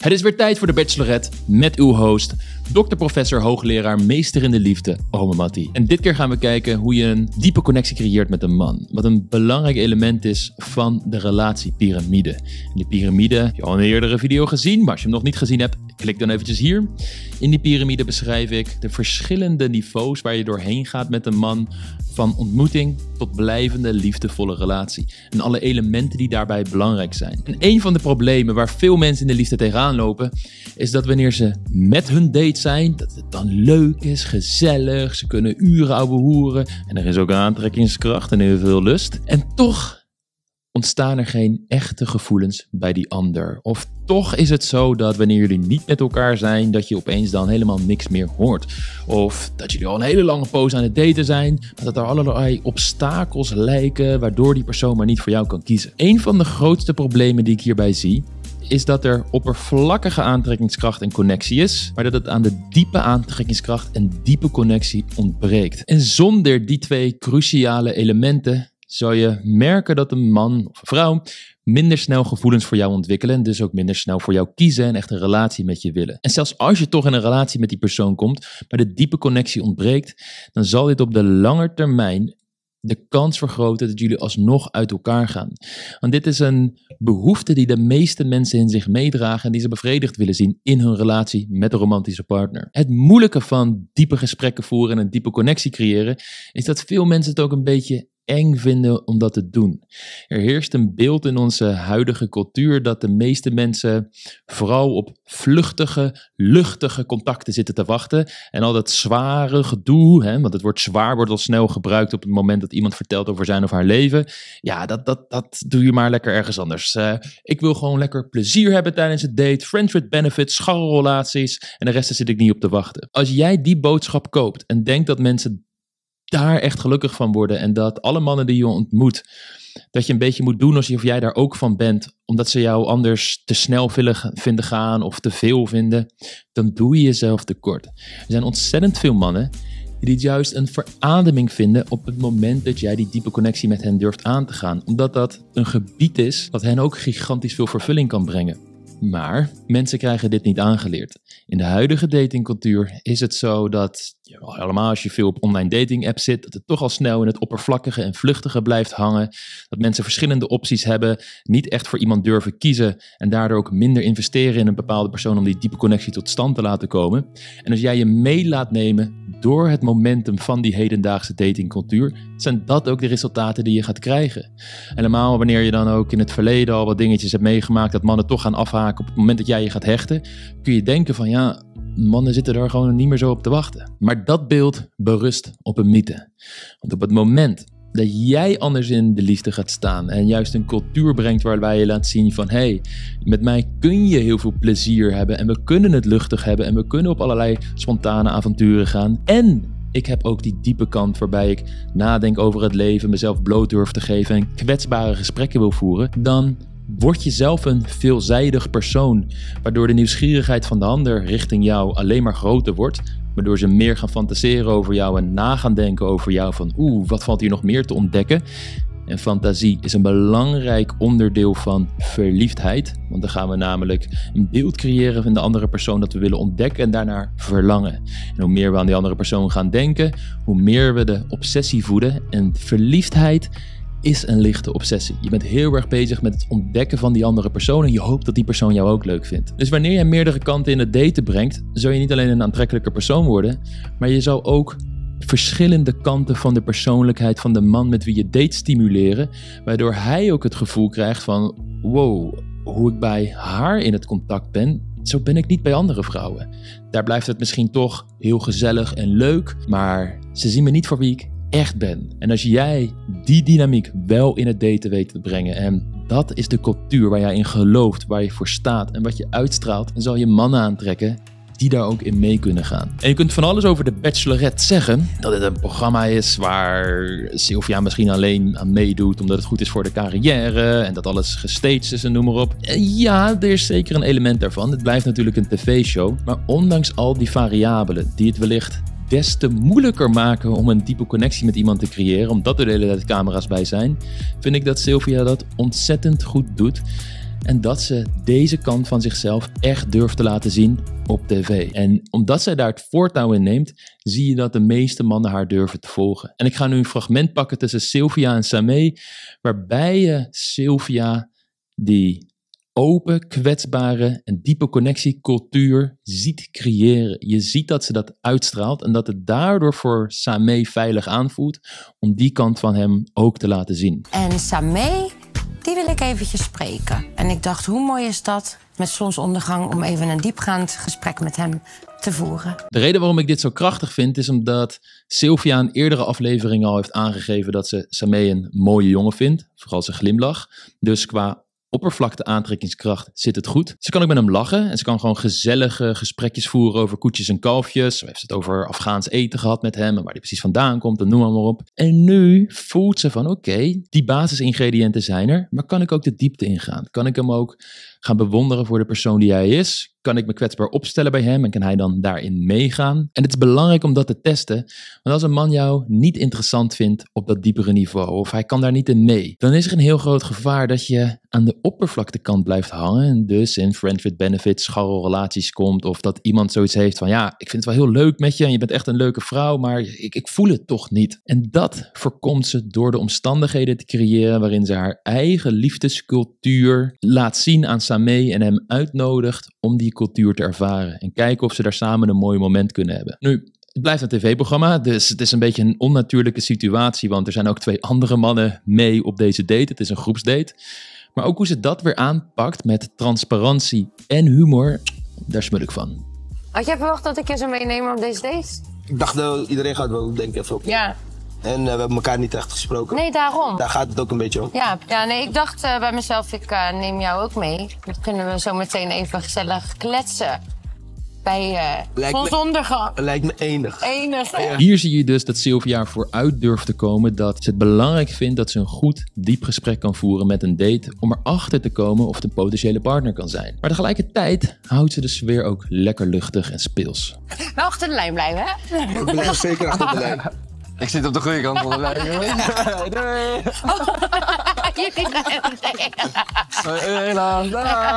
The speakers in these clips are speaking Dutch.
Het is weer tijd voor de Bachelorette met uw host, Dr. Professor Hoogleraar Meester in de Liefde, Ome Mattie. En dit keer gaan we kijken hoe je een diepe connectie creëert met een man. Wat een belangrijk element is van de relatiepyramide. En die piramide heb je al in een eerdere video gezien, maar als je hem nog niet gezien hebt, klik dan eventjes hier. In die piramide beschrijf ik de verschillende niveaus waar je doorheen gaat met een man. Van ontmoeting tot blijvende liefdevolle relatie. En alle elementen die daarbij belangrijk zijn. En een van de problemen waar veel mensen in de liefde tegenaan lopen, is dat wanneer ze met hun date zijn, dat het dan leuk is, gezellig, ze kunnen uren ouwe hoeren. En er is ook aantrekkingskracht en heel veel lust. En toch ontstaan er geen echte gevoelens bij die ander. Of toch is het zo dat wanneer jullie niet met elkaar zijn, dat je opeens dan helemaal niks meer hoort. Of dat jullie al een hele lange poos aan het daten zijn, maar dat er allerlei obstakels lijken, waardoor die persoon maar niet voor jou kan kiezen. Een van de grootste problemen die ik hierbij zie, is dat er oppervlakkige aantrekkingskracht en connectie is, maar dat het aan de diepe aantrekkingskracht en diepe connectie ontbreekt. En zonder die twee cruciale elementen zou je merken dat een man of een vrouw minder snel gevoelens voor jou ontwikkelen en dus ook minder snel voor jou kiezen en echt een relatie met je willen. En zelfs als je toch in een relatie met die persoon komt, maar de diepe connectie ontbreekt, dan zal dit op de lange termijn de kans vergroten dat jullie alsnog uit elkaar gaan. Want dit is een behoefte die de meeste mensen in zich meedragen en die ze bevredigd willen zien in hun relatie met een romantische partner. Het moeilijke van diepe gesprekken voeren en een diepe connectie creëren, is dat veel mensen het ook een beetje eng vinden om dat te doen. Er heerst een beeld in onze huidige cultuur dat de meeste mensen vooral op vluchtige, luchtige contacten zitten te wachten en al dat zware gedoe, want het woord zwaar wordt al snel gebruikt op het moment dat iemand vertelt over zijn of haar leven. Ja, dat doe je maar lekker ergens anders. Ik wil gewoon lekker plezier hebben tijdens het date, friends with benefits, scharrelrelaties en de rest zit ik niet op te wachten. Als jij die boodschap koopt en denkt dat mensen daar echt gelukkig van worden en dat alle mannen die je ontmoet, dat je een beetje moet doen alsof jij daar ook van bent, omdat ze jou anders te snel vinden gaan of te veel vinden, dan doe je jezelf tekort. Er zijn ontzettend veel mannen die juist een verademing vinden op het moment dat jij die diepe connectie met hen durft aan te gaan, omdat dat een gebied is dat hen ook gigantisch veel vervulling kan brengen. Maar mensen krijgen dit niet aangeleerd. In de huidige datingcultuur is het zo dat, helemaal als je veel op online dating apps zit, dat het toch al snel in het oppervlakkige en vluchtige blijft hangen. Dat mensen verschillende opties hebben, niet echt voor iemand durven kiezen en daardoor ook minder investeren in een bepaalde persoon om die diepe connectie tot stand te laten komen. En als jij je mee laat nemen door het momentum van die hedendaagse datingcultuur, zijn dat ook de resultaten die je gaat krijgen. Helemaal wanneer je dan ook in het verleden al wat dingetjes hebt meegemaakt dat mannen toch gaan afhaken op het moment dat jij je gaat hechten, kun je denken van ja, mannen zitten daar gewoon niet meer zo op te wachten. Maar dat beeld berust op een mythe. Want op het moment dat jij anders in de liefde gaat staan en juist een cultuur brengt waarbij je laat zien van hey, met mij kun je heel veel plezier hebben en we kunnen het luchtig hebben en we kunnen op allerlei spontane avonturen gaan en ik heb ook die diepe kant waarbij ik nadenk over het leven, mezelf bloot durf te geven en kwetsbare gesprekken wil voeren, dan word je zelf een veelzijdig persoon, waardoor de nieuwsgierigheid van de ander richting jou alleen maar groter wordt, waardoor ze meer gaan fantaseren over jou en na gaan denken over jou van wat valt hier nog meer te ontdekken. En fantasie is een belangrijk onderdeel van verliefdheid, want dan gaan we namelijk een beeld creëren van de andere persoon dat we willen ontdekken en daarnaar verlangen. En hoe meer we aan die andere persoon gaan denken, hoe meer we de obsessie voeden. En verliefdheid is een lichte obsessie. Je bent heel erg bezig met het ontdekken van die andere persoon en je hoopt dat die persoon jou ook leuk vindt. Dus wanneer je meerdere kanten in het daten brengt, zul je niet alleen een aantrekkelijke persoon worden, maar je zal ook verschillende kanten van de persoonlijkheid van de man met wie je date stimuleren, waardoor hij ook het gevoel krijgt van wow, hoe ik bij haar in het contact ben, zo ben ik niet bij andere vrouwen. Daar blijft het misschien toch heel gezellig en leuk, maar ze zien me niet voor wie ik echt ben. En als jij die dynamiek wel in het daten weet te brengen en dat is de cultuur waar jij in gelooft, waar je voor staat en wat je uitstraalt, dan zal je mannen aantrekken die daar ook in mee kunnen gaan. En je kunt van alles over de Bachelorette zeggen. Dat het een programma is waar Sylvia misschien alleen aan meedoet omdat het goed is voor de carrière en dat alles gestaged is en noem maar op. En ja, er is zeker een element daarvan. Het blijft natuurlijk een tv-show. Maar ondanks al die variabelen die het wellicht des te moeilijker maken om een diepe connectie met iemand te creëren, omdat er de hele tijd camera's bij zijn, vind ik dat Sylvia dat ontzettend goed doet. En dat ze deze kant van zichzelf echt durft te laten zien op tv. En omdat zij daar het voortouw in neemt, zie je dat de meeste mannen haar durven te volgen. En ik ga nu een fragment pakken tussen Sylvia en Samé, waarbij je Sylvia die open, kwetsbare en diepe connectiecultuur ziet creëren. Je ziet dat ze dat uitstraalt en dat het daardoor voor Samé veilig aanvoelt om die kant van hem ook te laten zien. En Samé, die wil ik eventjes spreken. En ik dacht, hoe mooi is dat met zonsondergang om even een diepgaand gesprek met hem te voeren. De reden waarom ik dit zo krachtig vind is omdat Sylvia in eerdere afleveringen al heeft aangegeven dat ze Samé een mooie jongen vindt. Vooral zijn glimlach. Dus qua oppervlakte aantrekkingskracht zit het goed. Ze kan ook met hem lachen en ze kan gewoon gezellige gesprekjes voeren over koetjes en kalfjes. Zo heeft ze het over Afghaans eten gehad met hem en waar hij precies vandaan komt en noem maar op. En nu voelt ze van oké, die basisingrediënten zijn er, maar kan ik ook de diepte ingaan? Kan ik hem ook gaan bewonderen voor de persoon die hij is? Kan ik me kwetsbaar opstellen bij hem en kan hij dan daarin meegaan? En het is belangrijk om dat te testen, want als een man jou niet interessant vindt op dat diepere niveau of hij kan daar niet in mee, dan is er een heel groot gevaar dat je aan de oppervlaktekant blijft hangen en dus in friends with benefits, scharrelrelaties komt of dat iemand zoiets heeft van ja, ik vind het wel heel leuk met je en je bent echt een leuke vrouw, maar ik voel het toch niet. En dat voorkomt ze door de omstandigheden te creëren waarin ze haar eigen liefdescultuur laat zien aan Samé en hem uitnodigt om die cultuur te ervaren en kijken of ze daar samen een mooi moment kunnen hebben. Nu, het blijft een tv-programma, dus het is een beetje een onnatuurlijke situatie, want er zijn ook 2 andere mannen mee op deze date. Het is een groepsdate. Maar ook hoe ze dat weer aanpakt met transparantie en humor, daar smul ik van. Had jij verwacht dat ik je zou meenemen op deze date? Ik dacht, iedereen gaat wel, denk ik, even op. Ja. En we hebben elkaar niet echt gesproken. Nee, daarom. Daar gaat het ook een beetje om. Ja, nee, ik dacht bij mezelf, ik neem jou ook mee. Dan kunnen we zo meteen even gezellig kletsen. Bij zonsondergang. Lijkt me enig. Enig. Hier zie je dus dat Sylvia ervoor uit durft te komen dat ze het belangrijk vindt dat ze een goed, diep gesprek kan voeren met een date om erachter te komen of het een potentiële partner kan zijn. Maar tegelijkertijd houdt ze de sfeer ook lekker luchtig en speels. Wel achter de lijn blijven, hè? Ik blijf zeker achter de lijn. Ik zit op de goede kant van de lijn. Helaas.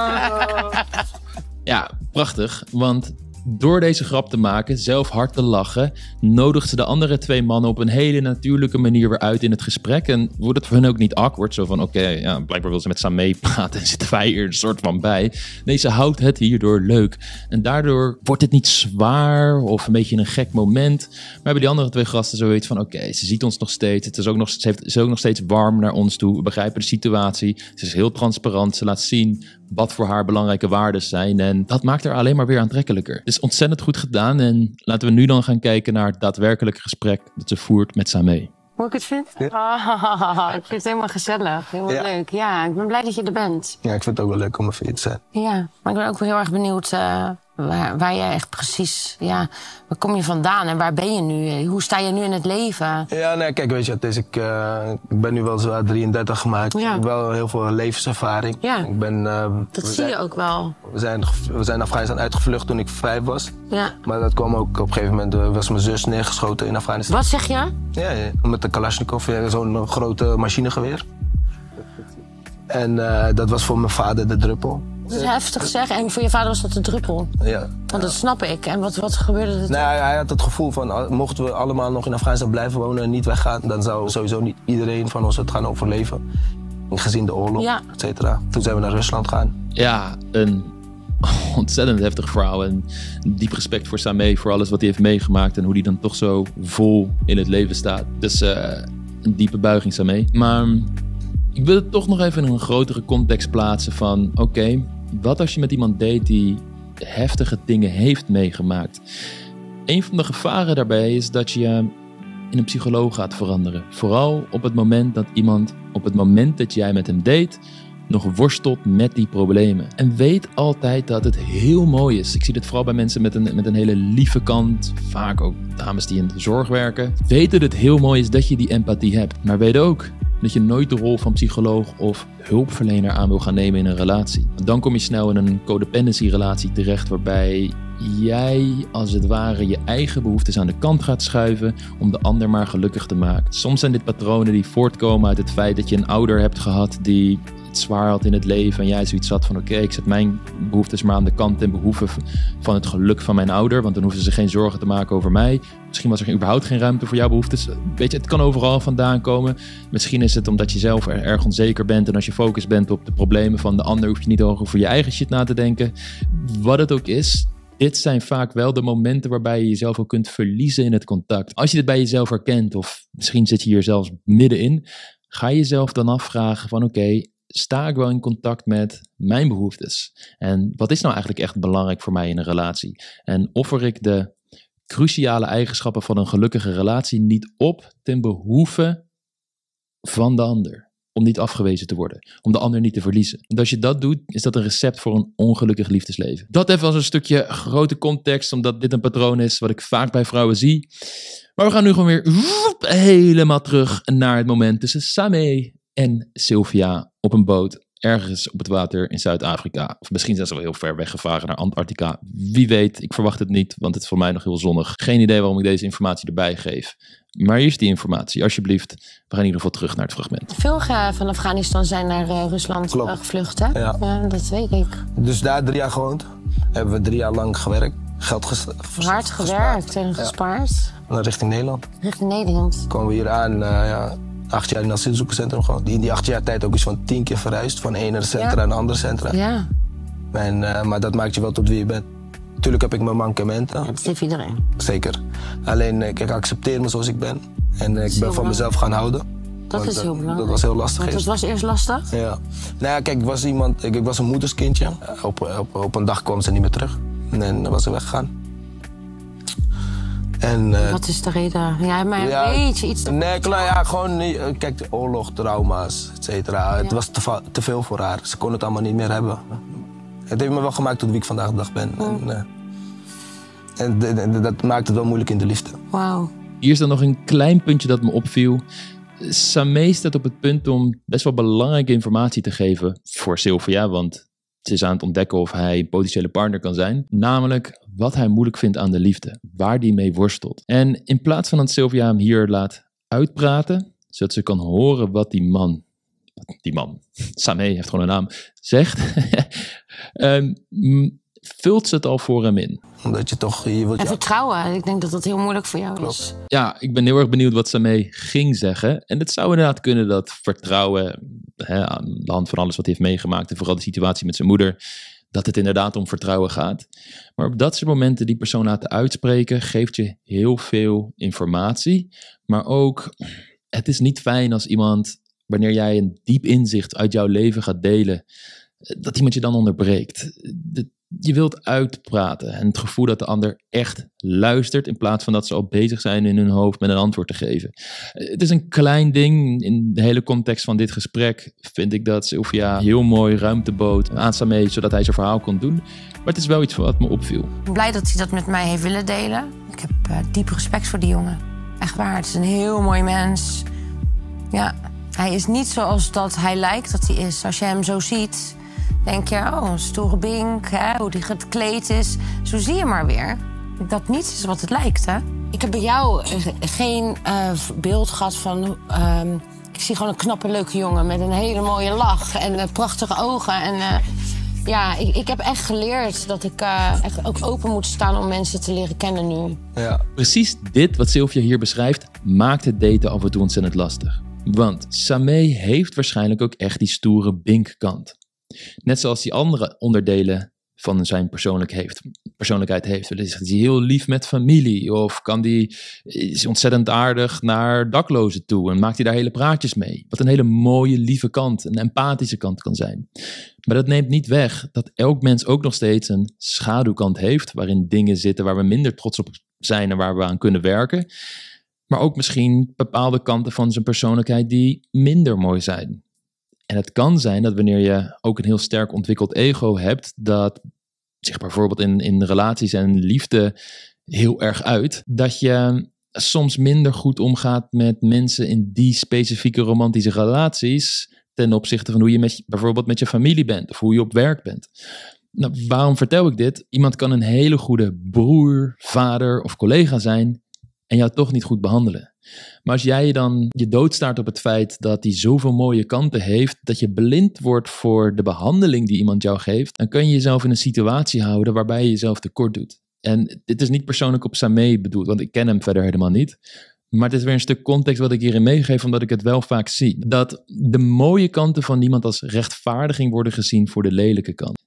Ja, prachtig, want door deze grap te maken, zelf hard te lachen, nodigt ze de andere 2 mannen op een hele natuurlijke manier weer uit in het gesprek. En wordt het voor hen ook niet awkward, zo van oké, blijkbaar wil ze met Samé praten en zitten wij hier een soort van bij. Nee, ze houdt het hierdoor leuk. En daardoor wordt het niet zwaar of een beetje een gek moment. Maar hebben die andere 2 gasten zoiets van oké, ze ziet ons nog steeds. Ze is ook nog steeds warm naar ons toe. We begrijpen de situatie. Ze is heel transparant. Ze laat zien wat voor haar belangrijke waarden zijn. En dat maakt haar alleen maar weer aantrekkelijker. Dus ontzettend goed gedaan. En laten we nu dan gaan kijken naar het daadwerkelijke gesprek dat ze voert met Samé. Hoe ik het vind? Ja. Ik vind het helemaal gezellig. Heel leuk. Ja, ik ben blij dat je er bent. Ja, ik vind het ook wel leuk om even hier te zijn. Ja, maar ik ben ook wel heel erg benieuwd waar jij echt precies... Ja, waar kom je vandaan en waar ben je nu? Hoe sta je nu in het leven? Ja, nee, kijk, weet je, het is, ik ben nu wel zo 33 gemaakt. Ja. Ik heb wel heel veel levenservaring. Ja. Ik ben, Dat zie je ook wel. We zijn Afghanistan uitgevlucht toen ik 5 was. Ja. Maar dat kwam ook op een gegeven moment, was mijn zus neergeschoten in Afghanistan. Wat zeg je? Ja, met de Kalashnikov, zo'n grote machinegeweer. En dat was voor mijn vader de druppel. Dat is heftig zeg. En voor je vader was dat de druppel. Ja. Want dat snap ik. En wat gebeurde er? Nee, hij had het gevoel van, mochten we allemaal nog in Afghanistan blijven wonen en niet weggaan, dan zou sowieso niet iedereen van ons het gaan overleven. Gezien de oorlog, Ja. et cetera. Toen zijn we naar Rusland gegaan. Ja, een ontzettend heftig verhaal. En diep respect voor Samé, voor alles wat hij heeft meegemaakt en hoe hij dan toch zo vol in het leven staat. Dus een diepe buiging, Samé. Maar ik wil het toch nog even in een grotere context plaatsen van oké, wat als je met iemand date die heftige dingen heeft meegemaakt? Een van de gevaren daarbij is dat je in een psycholoog gaat veranderen. Vooral op het moment dat jij met hem date, nog worstelt met die problemen. En weet altijd dat het heel mooi is. Ik zie dit vooral bij mensen met een hele lieve kant. Vaak ook dames die in de zorg werken. Weet dat het heel mooi is dat je die empathie hebt. Maar weet ook dat je nooit de rol van psycholoog of hulpverlener aan wil gaan nemen in een relatie. Want dan kom je snel in een codependency relatie terecht waarbij jij als het ware je eigen behoeftes aan de kant gaat schuiven om de ander maar gelukkig te maken. Soms zijn dit patronen die voortkomen uit het feit dat je een ouder hebt gehad die het zwaar had in het leven en jij zoiets had van oké, ik zet mijn behoeftes maar aan de kant ten behoeve van het geluk van mijn ouder, want dan hoefden ze geen zorgen te maken over mij. Misschien was er überhaupt geen ruimte voor jouw behoeftes. Weet je, het kan overal vandaan komen. Misschien is het omdat je zelf erg onzeker bent en als je focus bent op de problemen van de ander, hoef je niet over je eigen shit na te denken. Wat het ook is, dit zijn vaak wel de momenten waarbij je jezelf ook kunt verliezen in het contact. Als je dit bij jezelf herkent, of misschien zit je hier zelfs middenin, ga je jezelf dan afvragen van oké, sta ik wel in contact met mijn behoeftes? En wat is nou eigenlijk echt belangrijk voor mij in een relatie? En offer ik de cruciale eigenschappen van een gelukkige relatie niet op ten behoeve van de ander? Om niet afgewezen te worden. Om de ander niet te verliezen. Want als je dat doet, is dat een recept voor een ongelukkig liefdesleven. Dat even als een stukje grote context, omdat dit een patroon is wat ik vaak bij vrouwen zie. Maar we gaan nu gewoon weer helemaal terug naar het moment tussen Sameh en Sylvia op een boot. Ergens op het water in Zuid-Afrika. Of misschien zijn ze wel heel ver weggevaren naar Antarctica. Wie weet, ik verwacht het niet, want het is voor mij nog heel zonnig. Geen idee waarom ik deze informatie erbij geef. Maar hier is die informatie, alsjeblieft. We gaan in ieder geval terug naar het fragment. Veel van Afghanistan zijn naar Rusland gevlucht, hè? Ja, dat weet ik. Dus daar 3 jaar gewoond. Hebben we 3 jaar lang gewerkt. Geld hard gewerkt en gespaard. En richting Nederland. Richting Nederland. Komen we hier aan, 8 jaar in het asielzoekerscentrum gewoon. Die in die 8 jaar tijd ook eens van 10 keer verhuisd. Van ene centra naar een andere centra. Ja. En, maar dat maakt je wel tot wie je bent. Natuurlijk heb ik mijn mankementen. Dat heeft iedereen. Zeker. Alleen ik accepteer me zoals ik ben. En ik ben van mezelf gaan houden. Dat is heel belangrijk. Dat was heel lastig. Want dat was eerst lastig? Ja. Nou ja, kijk, ik was een moederskindje. Op een dag kwam ze niet meer terug. En dan was ze weggegaan. En, wat is de reden? Ja, maar weet je iets? Nee, klaar, ja, gewoon niet. Kijk, de oorlog, trauma's, et cetera. Ja. Het was te veel voor haar. Ze kon het allemaal niet meer hebben. Het heeft me wel gemaakt tot wie ik vandaag de dag ben. En dat maakt het wel moeilijk in de liefde. Wauw. Hier is dan nog een klein puntje dat me opviel. Sameh staat op het punt om best wel belangrijke informatie te geven voor Sylvia, want ze is aan het ontdekken of hij een potentiële partner kan zijn. Namelijk wat hij moeilijk vindt aan de liefde, waar die mee worstelt. En in plaats van dat Sylvia hem hier laat uitpraten, zodat ze kan horen wat die man, Sameh heeft gewoon een naam, zegt, vult ze het al voor hem in. Omdat je toch... En vertrouwen, ik denk dat dat heel moeilijk voor jou is. Ja, ik ben heel erg benieuwd wat Sameh ging zeggen. En het zou inderdaad kunnen dat vertrouwen, aan de hand van alles wat hij heeft meegemaakt, en vooral de situatie met zijn moeder, dat het inderdaad om vertrouwen gaat. Maar op dat soort momenten die persoon laten uitspreken, geeft je heel veel informatie. Maar ook, het is niet fijn als iemand, wanneer jij een diep inzicht uit jouw leven gaat delen, dat iemand je dan onderbreekt. Je wilt uitpraten en het gevoel dat de ander echt luistert in plaats van dat ze al bezig zijn in hun hoofd met een antwoord te geven. Het is een klein ding. In de hele context van dit gesprek vind ik dat Sylvia heel mooi ruimte bood aan Sameh, zodat hij zijn verhaal kon doen. Maar het is wel iets wat me opviel. Ik ben blij dat hij dat met mij heeft willen delen. Ik heb diep respect voor die jongen. Echt waar, het is een heel mooi mens. Ja, hij is niet zoals dat hij lijkt dat hij is. Als je hem zo ziet, denk je, oh, een stoere bink, hè, hoe die gekleed is. Zo zie je maar weer dat niets is wat het lijkt, hè. Ik heb bij jou geen beeld gehad van... ik zie gewoon een knappe, leuke jongen met een hele mooie lach en prachtige ogen. En ik heb echt geleerd dat ik echt ook open moet staan om mensen te leren kennen nu. Ja. Precies dit wat Sylvia hier beschrijft, maakt het daten af en toe ontzettend lastig. Want Sameh heeft waarschijnlijk ook echt die stoere binkkant. Net zoals die andere onderdelen van zijn persoonlijkheid heeft. Is hij heel lief met familie? Of is hij ontzettend aardig naar daklozen toe en maakt hij daar hele praatjes mee? Wat een hele mooie, lieve kant, een empathische kant kan zijn. Maar dat neemt niet weg dat elk mens ook nog steeds een schaduwkant heeft, waarin dingen zitten waar we minder trots op zijn en waar we aan kunnen werken. Maar ook misschien bepaalde kanten van zijn persoonlijkheid die minder mooi zijn. En het kan zijn dat wanneer je ook een heel sterk ontwikkeld ego hebt, dat zich bijvoorbeeld in relaties en liefde heel erg uit, dat je soms minder goed omgaat met mensen in die specifieke romantische relaties ten opzichte van hoe je bijvoorbeeld met je familie bent of hoe je op werk bent. Nou, waarom vertel ik dit? Iemand kan een hele goede broer, vader of collega zijn en jou toch niet goed behandelen. Maar als jij dan je doodstaart op het feit dat hij zoveel mooie kanten heeft, dat je blind wordt voor de behandeling die iemand jou geeft, dan kan je jezelf in een situatie houden waarbij je jezelf tekort doet. En dit is niet persoonlijk op Sameh bedoeld, want ik ken hem verder helemaal niet. Maar het is weer een stuk context wat ik hierin meegeef, omdat ik het wel vaak zie. Dat de mooie kanten van iemand als rechtvaardiging worden gezien voor de lelijke kant.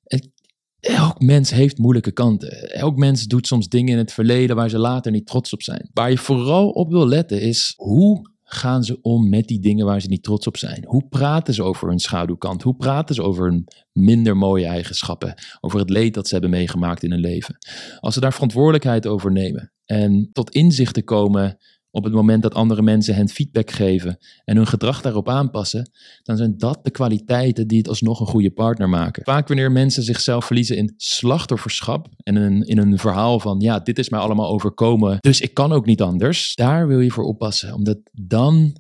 Elk mens heeft moeilijke kanten. Elk mens doet soms dingen in het verleden waar ze later niet trots op zijn. Waar je vooral op wil letten is, hoe gaan ze om met die dingen waar ze niet trots op zijn? Hoe praten ze over hun schaduwkant? Hoe praten ze over hun minder mooie eigenschappen? Over het leed dat ze hebben meegemaakt in hun leven? Als ze daar verantwoordelijkheid over nemen en tot inzichten komen op het moment dat andere mensen hen feedback geven en hun gedrag daarop aanpassen, dan zijn dat de kwaliteiten die het alsnog een goede partner maken. Vaak wanneer mensen zichzelf verliezen in slachtofferschap en in een verhaal van, ja, dit is mij allemaal overkomen, dus ik kan ook niet anders, daar wil je voor oppassen, omdat dan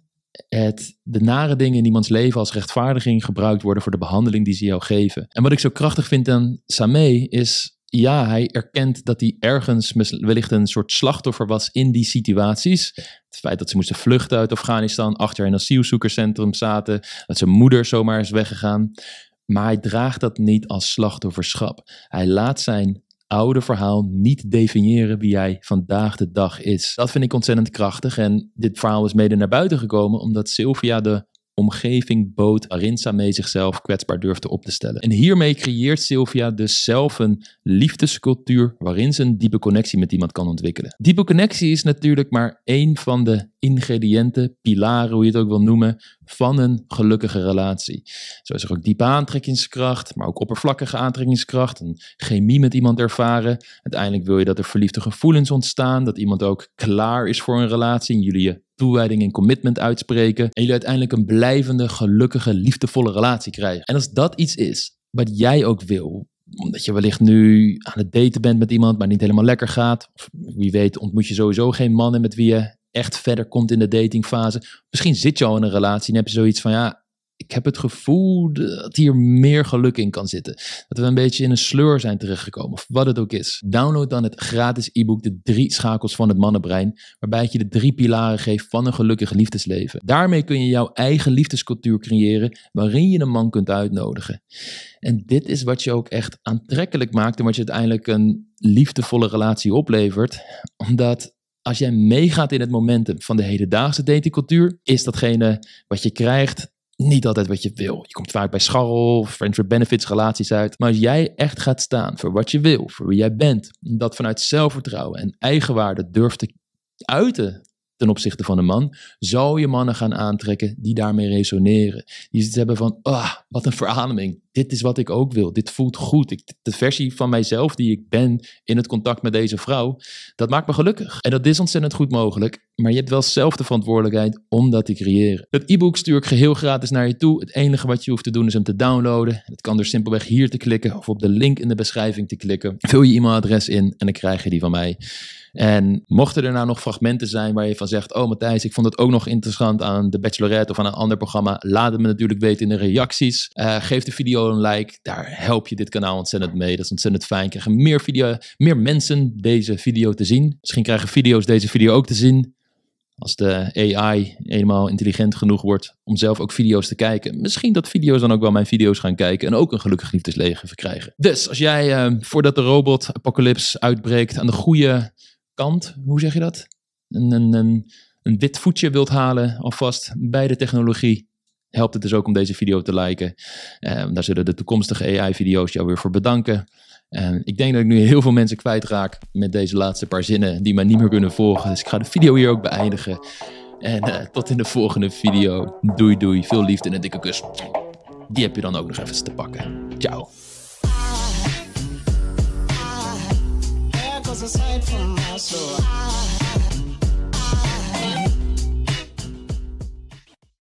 de nare dingen in iemands leven als rechtvaardiging gebruikt worden voor de behandeling die ze jou geven. En wat ik zo krachtig vind aan Sameh is, ja, hij erkent dat hij ergens wellicht een soort slachtoffer was in die situaties. Het feit dat ze moesten vluchten uit Afghanistan, achter in een asielzoekerscentrum zaten, dat zijn moeder zomaar is weggegaan. Maar hij draagt dat niet als slachtofferschap. Hij laat zijn oude verhaal niet definiëren wie hij vandaag de dag is. Dat vind ik ontzettend krachtig en dit verhaal is mede naar buiten gekomen omdat Sylvia de omgeving bood waarin Sameh zichzelf kwetsbaar durfde op te stellen. En hiermee creëert Sylvia dus zelf een liefdescultuur waarin ze een diepe connectie met iemand kan ontwikkelen. Diepe connectie is natuurlijk maar één van de ingrediënten, pilaren, hoe je het ook wil noemen, van een gelukkige relatie. Zo is er ook diepe aantrekkingskracht, maar ook oppervlakkige aantrekkingskracht, een chemie met iemand ervaren. Uiteindelijk wil je dat er verliefde gevoelens ontstaan, dat iemand ook klaar is voor een relatie en jullie je toewijding en commitment uitspreken en jullie uiteindelijk een blijvende, gelukkige, liefdevolle relatie krijgen. En als dat iets is wat jij ook wil, omdat je wellicht nu aan het daten bent met iemand, maar niet helemaal lekker gaat, of wie weet ontmoet je sowieso geen mannen met wie je echt verder komt in de datingfase. Misschien zit je al in een relatie en heb je zoiets van, ja, ik heb het gevoel dat hier meer geluk in kan zitten. Dat we een beetje in een sleur zijn terechtgekomen, of wat het ook is. Download dan het gratis e-book De 3 schakels van het mannenbrein, waarbij ik je de 3 pilaren geef van een gelukkig liefdesleven. Daarmee kun je jouw eigen liefdescultuur creëren, waarin je een man kunt uitnodigen. En dit is wat je ook echt aantrekkelijk maakt en wat je uiteindelijk een liefdevolle relatie oplevert, omdat als jij meegaat in het momentum van de hedendaagse datingcultuur, is datgene wat je krijgt niet altijd wat je wil. Je komt vaak bij scharrel, friends with benefits relaties uit. Maar als jij echt gaat staan voor wat je wil, voor wie jij bent, dat vanuit zelfvertrouwen en eigenwaarde durft te uiten ten opzichte van een man, zal je mannen gaan aantrekken die daarmee resoneren. Die iets hebben van, wat een verademing. Dit is wat ik ook wil. Dit voelt goed. De versie van mijzelf die ik ben in het contact met deze vrouw, dat maakt me gelukkig. En dat is ontzettend goed mogelijk. Maar je hebt wel zelf de verantwoordelijkheid om dat te creëren. Dat e-book stuur ik geheel gratis naar je toe. Het enige wat je hoeft te doen is hem te downloaden. Het kan door simpelweg hier te klikken of op de link in de beschrijving te klikken. Vul je e-mailadres in en dan krijg je die van mij. En mochten er nou nog fragmenten zijn waar je van zegt, oh Matthijs, ik vond het ook nog interessant aan de Bachelorette of aan een ander programma, laat het me natuurlijk weten in de reacties. Geef de video een like, daar help je dit kanaal ontzettend mee. Dat is ontzettend fijn. Krijgen meer mensen deze video te zien. Misschien krijgen video's deze video ook te zien. Als de AI eenmaal intelligent genoeg wordt om zelf ook video's te kijken. Misschien dat video's dan ook wel mijn video's gaan kijken en ook een gelukkig liefdesleven verkrijgen. Dus als jij voordat de robot-apocalypse uitbreekt aan de goede kant, hoe zeg je dat? Een wit voetje wilt halen alvast bij de technologie, helpt het dus ook om deze video te liken. Daar zullen de toekomstige AI-video's jou weer voor bedanken. Ik denk dat ik nu heel veel mensen kwijtraak met deze laatste paar zinnen die mij niet meer kunnen volgen. Dus ik ga de video hier ook beëindigen. En tot in de volgende video. Doei doei, veel liefde en een dikke kus. Die heb je dan ook nog even te pakken. Ciao. Aside from my soul.